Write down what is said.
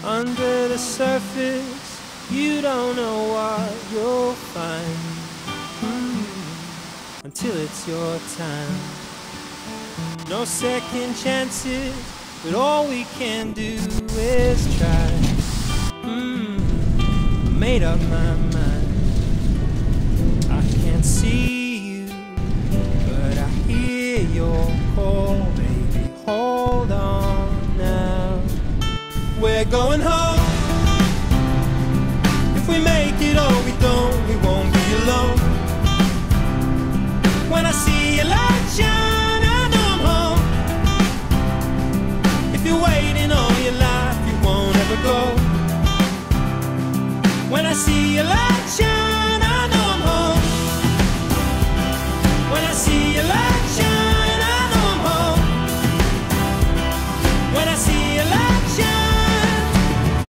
Under the surface, you don't know what you'll find until it's your time. No second chances, but all we can do is try. I made up my mind.